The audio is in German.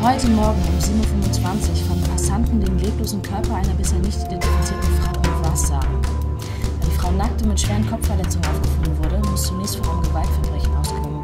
Heute Morgen um 7:25 Uhr fanden Passanten den leblosen Körper einer bisher nicht identifizierten Frau im Wasser. Da die Frau nackt und mit schweren Kopfverletzungen aufgefunden wurde, muss zunächst vor einem Gewaltverbrechen ausgegangen